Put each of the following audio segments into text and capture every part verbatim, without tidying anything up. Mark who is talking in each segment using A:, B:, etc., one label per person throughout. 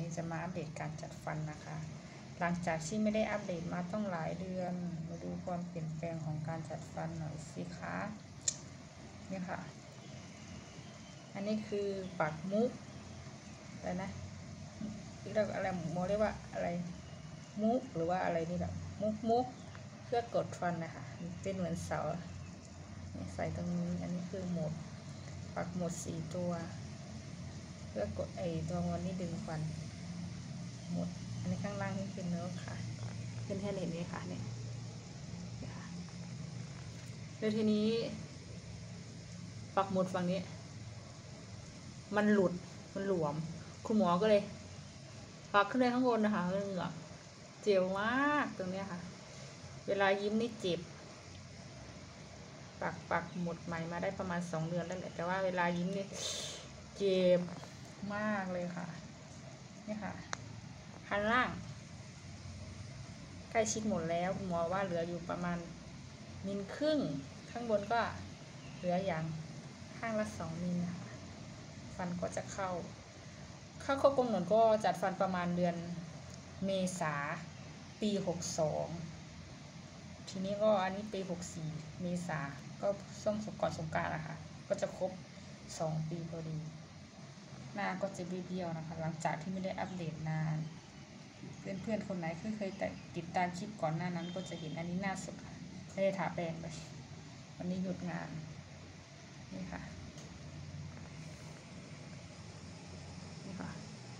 A: นี้จะมาอัปเดตการจัดฟันนะคะหลังจากที่ไม่ได้อัปเดตมาต้องหลายเดือนมาดูความเปลี่ยนแปลงของการจัดฟันหน่อยสิคะนี่ค่ะอันนี้คือปากมุกอะไรนะเรียกอะไรหมอเรียกว่าอะไรมุกหรือว่าอะไรนี่แบบมุกมุกเพื่อกดฟันนะคะเป็นเหมือนเสาใส่ตรงนี้อันนี้คือหมดปักหมดสี่ตัวเพื่อกดไอตัววันนี้ดึงฟันหมดอันนี้ข้างล่างนี่คือเนื้อค่ะเป็นแค่เห็นไหมคะเนี่ยแล้วทีนี้ปักหมดฝั่งนี้มันหลุดมันหลวมคุณหมอก็เลยปักขึ้นไปข้างบนนะคะเหงือกเจ็บมากตรงนี้ค่ะเวลายิ้มนี่เจ็บปักปักหมดใหม่มาได้ประมาณสองเดือนแล้วแหละแต่ว่าเวลายิ้มนี่เจ็บมากเลยค่ะนี่ค่ะข้างล่างใกล้ชิดหมดแล้วคุณหมอว่าเหลืออยู่ประมาณมิลครึ่งข้างบนก็เหลืออย่างข้างละสองมิลนะคะฟันก็จะเข้าเข้าครบกำหนดก็จัดฟันประมาณเดือนเมษาปีหกสองทีนี้ก็อันนี้ปีหกสี่เมษาก็ช่วงก่อนสงกรานต์นะคะก็จะครบสองปีพอดีหน้าก็จะเบี้ยวๆนะคะหลังจากที่ไม่ได้อัปเดตนานเพื่อนๆคนไหนเคยเคยติดตามคลิปก่อนหน้านั้นก็จะเห็นอันนี้หน้าสดไม่ได้ทาแป้งเลยวันนี้หยุดงานนี่ค่ะนี่ค่ะ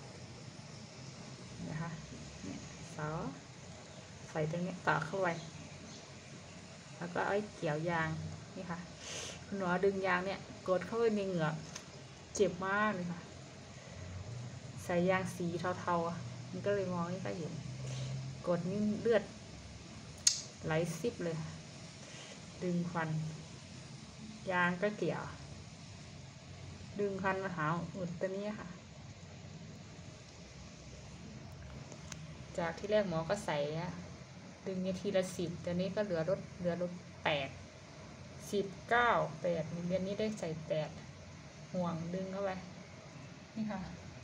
A: นะคะเนี่ยเสาใส่ตรงนี้ต่อเข้าไปแล้วก็เอาเกี่ยวยางนี่ค่ะคุณหมอดึงยางเนี่ยกดเข้าไปในเหงือกเจ็บมากเลยค่ะใส่ยางสีเทาๆมันก็เลยมองไม่ค่อยเห็นกดนี่เลือดไหลซิบเลยดึงฟันยางก็เกี่ยวดึงฟันมาหาอุดตัวนี้ค่ะจากที่แรกหมอก็ใส่ดึงทีละสิบแต่นี้ก็เหลือลดเหลือลดแปดสิบเก้าแปดเดือนนี้ได้ใส่แปดห่วงดึงเข้าไปนี่ค่ะ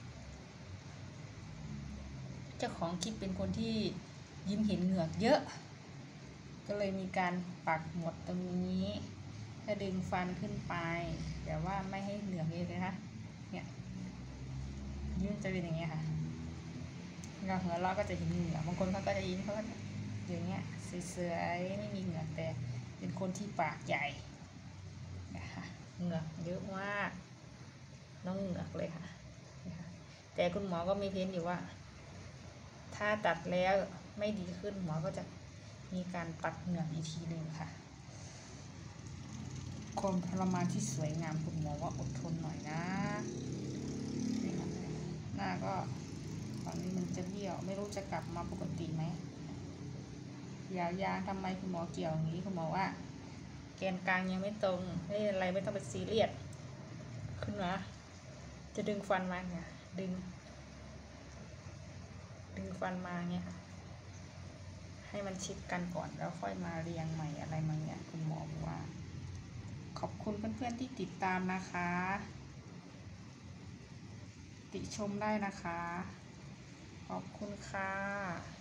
A: เจ้าของคลิปเป็นคนที่ยิ้มเห็นเหงือกเยอะก็เลยมีการปักหมดตรงนี้ถ้าดึงฟันขึ้นไปแต่ว่าไม่ให้เหงือกเลยนะคะเนี่ยยิ้มจะเป็นอย่างเงี้ยค่ะเงาหัวเราะก็จะเห็นเหงือกบางคนเขาก็จะยิ้มเขาก็อย่างเงี้ยเฉยๆไม่มีเหงือกแต่เป็นคนที่ปากใหญ่นะคะเหงือกเยอะมากน้องเหงือกเลยค่ะแต่คุณหมอก็มีเพ้นอยู่ว่าถ้าตัดแล้วไม่ดีขึ้นหมอก็จะมีการปัดเหงือกอีกทีหนึ่งค่ะความทรมานที่สวยงามคุณหมอว่าอดทนหน่อยนะหน้าก็ตอนนี้มันจะเบี้ยวไม่รู้จะกลับมาปกติไหมยาวยางทำไมคุณหมอเกี่ยวอย่างนี้คุณหมอว่าแกนกลางยังไม่ตรงไม่อะไรไม่ต้องไปซีเรียสขึ้นมาจะดึงฟันมาเนี่ยดึงดึงฟันมาเนี่ยค่ะให้มันชิดกันก่อนแล้วค่อยมาเรียงใหม่อะไรมาเนี่ยคุณหมอบอกว่าขอบคุณเพื่อนๆที่ติดตามนะคะติชมได้นะคะขอบคุณค่ะ